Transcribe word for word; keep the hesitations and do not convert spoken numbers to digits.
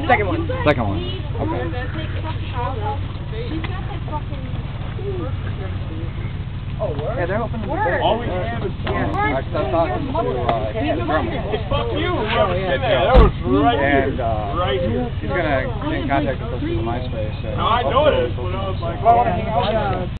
Second one. Second one. Okay. Yeah, they're open. All we have is Yeah. I was talking to uh, German. Hey, fuck you. Yeah, That was right and here. uh, Right here. he's gonna get in contact with us through MySpace. And No, I know it is, but I was like, Well, I want to hang out.